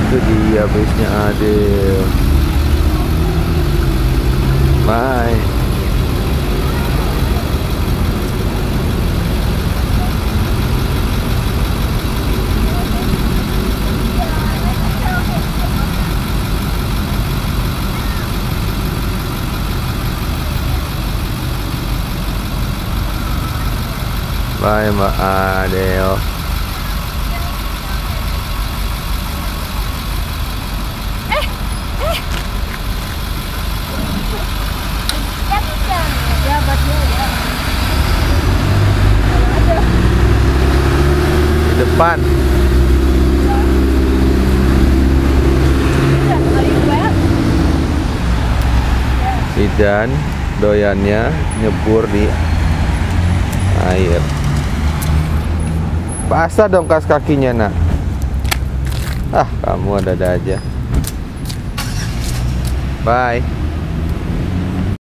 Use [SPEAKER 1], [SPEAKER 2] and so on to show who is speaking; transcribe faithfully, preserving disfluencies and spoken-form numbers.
[SPEAKER 1] Itu dia base-nya Adel. Bye. Bye Mbak Adel. Di depan. Idan doyannya nyebur di air. Basah dong kas kakinya nak. Ah, kamu ada-ada aja. Bye.